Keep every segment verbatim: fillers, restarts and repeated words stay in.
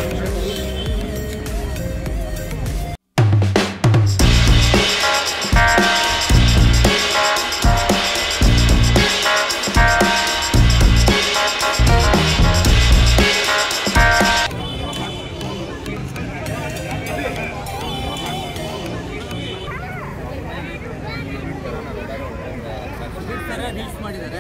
Reels ಮಾಡಿದ್ದಾರೆ.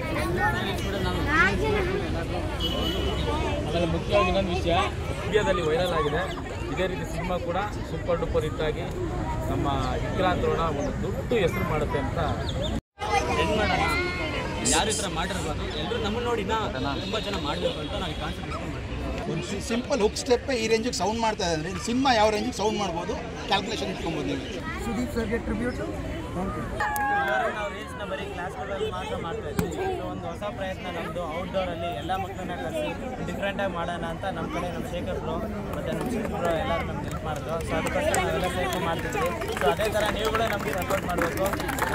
ಆಮೇಲೆ ಮುಖ್ಯವಾಗಿ ಇನ್ನೊಂದು ವಿಷಯ ಇಂಡಿಯಾದಲ್ಲಿ ವೈರಲ್ ಆಗಿದೆ. ಇದೇ ರೀತಿ ಸಿನಿಮಾ ಕೂಡ ಸೂಪರ್ ಡೂಪರ್ ಹಿಟ್ ಆಗಿ ನಮ್ಮ ವಿಕ್ರಾಂತೋಣ ಒಂದು ದೊಡ್ಡ ಹೆಸರು ಮಾಡುತ್ತೆ ಅಂತ ಹೆಂಗೆ ಮಾಡೋಣ, ಯಾರು ಈ ಥರ ಮಾಡಿರ್ಬೋದು, ಎಲ್ಲರೂ ನಮ್ಮನ್ನು ನೋಡಿ ತುಂಬ ಜನ ಮಾಡಬೇಕು ಅಂತ ನಾವು ಈ ಕಾನ್ಸೆಪ್ಟ್ ಇಟ್ಕೊಂಡು ಮಾಡ್ತೀವಿ. ಒಂದು ಸಿಂಪಲ್ ಹುಕ್ ಸ್ಟೆಪ್ ಈ ರೇಂಜಿಗೆ ಸೌಂಡ್ ಮಾಡ್ತಾ ಇದೆ ಅಂದರೆ ಸಿನಿಮಾ ಯಾವ ರೇಂಜಿಗೆ ಸೌಂಡ್ ಮಾಡ್ಬೋದು ಕ್ಯಾಲ್ಕುಲೇಷನ್ ಇಟ್ಕೊಬೋದು ನೀವು. ಸುದೀಪ್ ಸರ್ಗೆ ಟ್ರಿಬ್ಯೂಟು. ಎಲ್ಲರೂ ನಾವು ರೀಲ್ಸ್ನ ಬರೀ ಕ್ಲಾಸ್ಗಳಲ್ಲಿ ಮಾತ್ರ ಮಾಡ್ತಾ ಇದ್ದೀವಿ. ಇದು ಒಂದು ಹೊಸ ಪ್ರಯತ್ನ ನಮ್ಮದು. ಔಟ್ಡೋರಲ್ಲಿ ಎಲ್ಲ ಮಕ್ಕಳನ್ನ ಕಲಿಸಿ ಡಿಫ್ರೆಂಟಾಗಿ ಮಾಡೋಣ ಅಂತ ನಮ್ಮ ಕಡೆ ನಮ್ಮ ಶೇಖರ್ ಬ್ರೋ ಮತ್ತು ನಮ್ಮ ಶೇಖರ್ ಬ್ರೋ ಎಲ್ಲರೂ ನಮ್ಗೆ ಹೆಲ್ಪ್ ಮಾಡಿದ್ರು. ಸೊ ಅದಕ್ಕೋಸ್ಕರ ನಾವೆಲ್ಲ ಪ್ರಯತ್ನ ಮಾಡ್ತಿದ್ವಿ. ಸೊ ಅದೇ ಥರ ನೀವು ಕೂಡ ನಮಗೆ ಸಪೋರ್ಟ್ ಮಾಡಬೇಕು.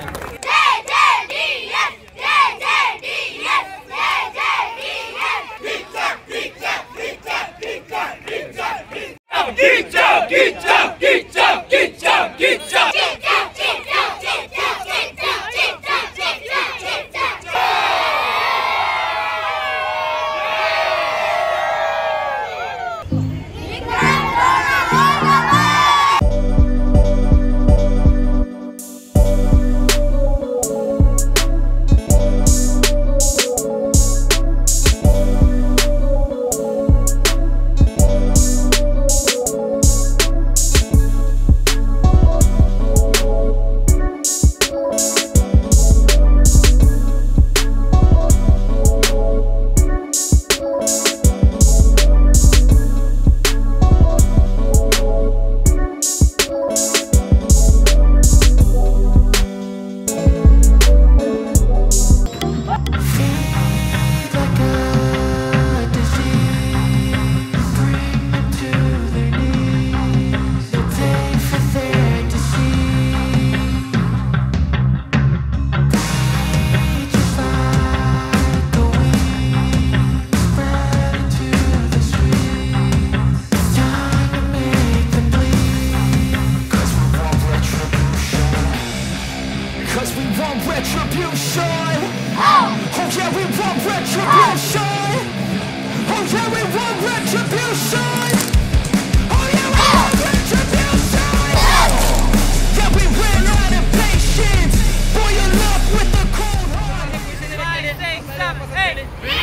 Retribution. Oh yeah, we want retribution. Oh yeah, we want retribution. Oh yeah, we want retribution. Yeah, we ran out of patience. Boy, you love with the cold heart. five, six, seven, eight.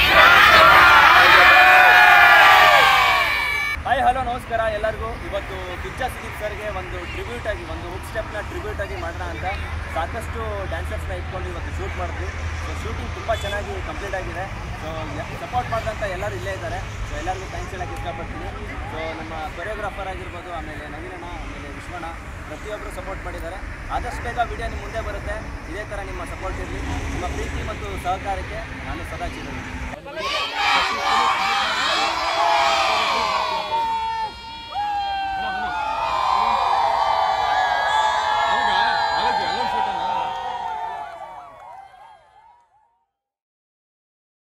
Hi hello ನಮಸ್ಕಾರ ಎಲ್ಲರಿಗೂ. ಇವತ್ತು ಕಿಚ್ಚ ಸುದೀಪ್ ಸರ್ಗೆ ಒಂದು tribute ಆಗಿ ಒಂದು hook ಸ್ಟೆಪ್ನ tribute ಆಗಿ ಮಾಡೋಣ ಅಂತ ಸಾಕಷ್ಟು ಡ್ಯಾನ್ಸರ್ಸ್ನ ಇಟ್ಕೊಂಡು ಇವತ್ತು ಶೂಟ್ ಮಾಡಿದ್ವಿ. ಸೊ ಶೂಟಿಂಗ್ ತುಂಬ ಚೆನ್ನಾಗಿ ಕಂಪ್ಲೀಟ್ ಆಗಿದೆ. ಸೊ ಸಪೋರ್ಟ್ ಮಾಡಿದಂಥ ಎಲ್ಲರೂ ಇಲ್ಲೇ ಇದ್ದಾರೆ. ಸೊ ಎಲ್ಲರಿಗೂ ಥ್ಯಾಂಕ್ಸ್ ಹೇಳೋಕ್ಕೆ ಇಷ್ಟಪಡ್ತೀನಿ. ಸೊ ನಮ್ಮ ಕೊರಿಯೋಗ್ರಾಫರ್ ಆಗಿರ್ಬೋದು, ಆಮೇಲೆ ನವೀನಣ್ಣ, ಆಮೇಲೆ ವಿಶ್ವಣ್ಣ, ಪ್ರತಿಯೊಬ್ಬರು ಸಪೋರ್ಟ್ ಮಾಡಿದ್ದಾರೆ. ಆದಷ್ಟು ಬೇಗ ವಿಡಿಯೋ ನಿಮ್ಮ ಮುಂದೆ ಬರುತ್ತೆ. ಇದೇ ಥರ ನಿಮ್ಮ ಸಪೋರ್ಟ್ ಇರಲಿ. ನಿಮ್ಮ ಪ್ರೀತಿ ಮತ್ತು ಸಹಕಾರಕ್ಕೆ ನಾನು ಸದಾ ಚಿರಋಣಿ.